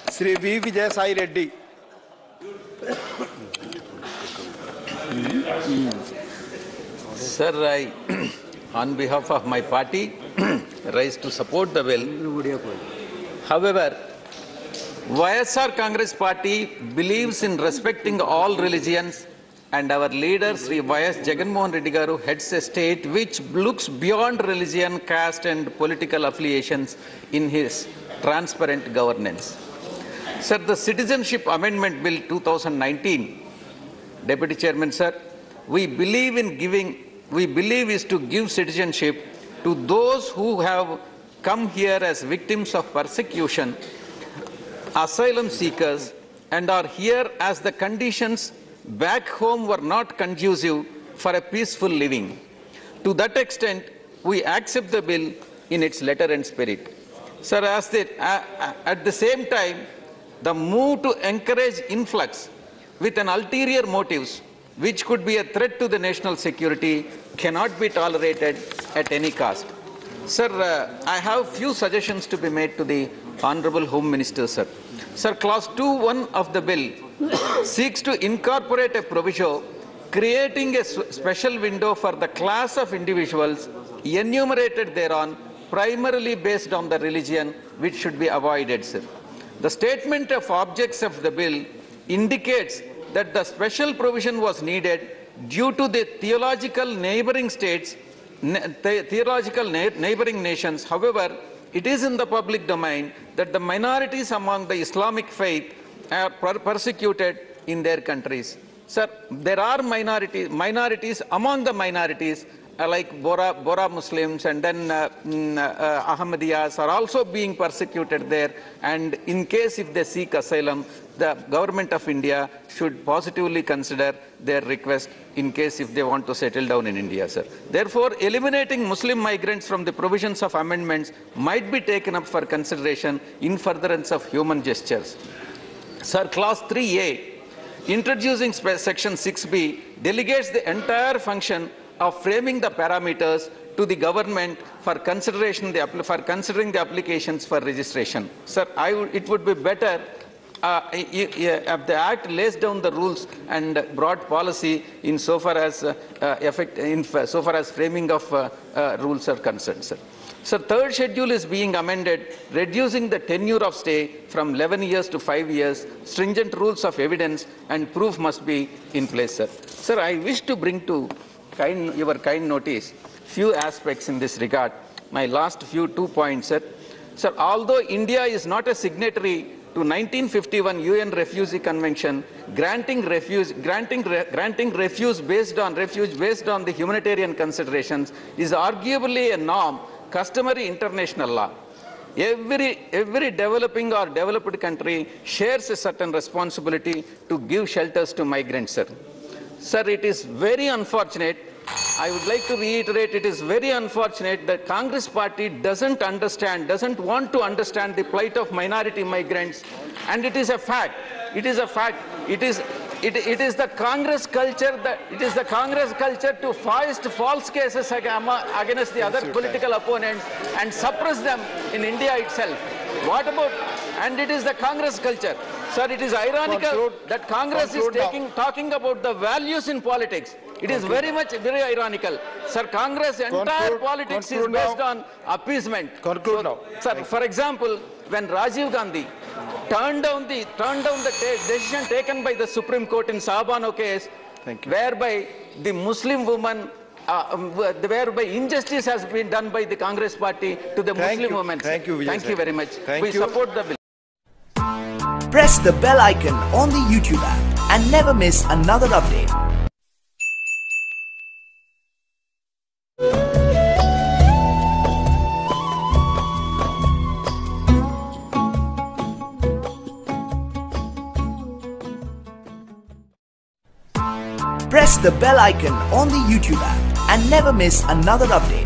Sri V. Vijayasai Reddy. Sir, I, on behalf of my party, rise to support the bill. However, YSR Congress Party believes in respecting all religions, and our leader, Sri Y.S. Jagannath Reddy Garu, heads a state which looks beyond religion, caste, and political affiliations in his transparent governance. Sir, the Citizenship Amendment Bill 2019, Deputy Chairman, sir, we believe is to give citizenship to those who have come here as victims of persecution, asylum seekers, and are here as the conditions back home were not conducive for a peaceful living. To that extent, we accept the bill in its letter and spirit. Sir, at the same time, the move to encourage influx with an ulterior motives, which could be a threat to the national security, cannot be tolerated at any cost. Sir, I have few suggestions to be made to the Honorable Home Minister, sir. Sir, Clause 2.1 of the bill seeks to incorporate a provision creating a special window for the class of individuals enumerated thereon, primarily based on the religion, which should be avoided, sir. The statement of objects of the bill indicates that the special provision was needed due to the theological neighboring states, neighboring nations. However, it is in the public domain that the minorities among the Islamic faith are persecuted in their countries. Sir, there are minorities among the minorities like Bora Muslims and then Ahmadiyas are also being persecuted there, and in case if they seek asylum, the government of India should positively consider their request in case if they want to settle down in India, sir. Therefore, eliminating Muslim migrants from the provisions of amendments might be taken up for consideration in furtherance of human gestures. Sir, Clause 3A, introducing Section 6B, delegates the entire function of framing the parameters to the government for considering the applications for registration. Sir, it would be better if the Act lays down the rules and broad policy in so far as framing of rules are concerned, sir. Sir, third schedule is being amended, reducing the tenure of stay from 11 years to 5 years. Stringent rules of evidence and proof must be in place, sir. Sir, I wish to bring to your kind notice few aspects in this regard. My last 2 points, sir. Sir, although India is not a signatory to 1951 UN Refugee Convention, granting refuge based on the humanitarian considerations is arguably a norm, customary international law. Every developing or developed country shares a certain responsibility to give shelters to migrants, sir. Sir, it is very unfortunate. I would like to reiterate, it is very unfortunate that Congress party doesn't want to understand the plight of minority migrants, and it is a fact. It is a fact. It is the Congress culture to foist false cases against the other political opponents and suppress them in India itself. What about? And it is the Congress culture. Sir, it is ironical that Congress is talking about the values in politics. It is very ironical. Sir, Congress entire politics is based on appeasement. Conclude now. Sir, for example, when Rajiv Gandhi turned down the decision taken by the Supreme Court in Sahabano case, whereby the Muslim woman, whereby injustice has been done by the Congress party to the Muslim women. Thank you, Vijay. Thank you very much. We support the bill. Press the bell icon on the YouTube app and never miss another update. Press the bell icon on the YouTube app and never miss another update.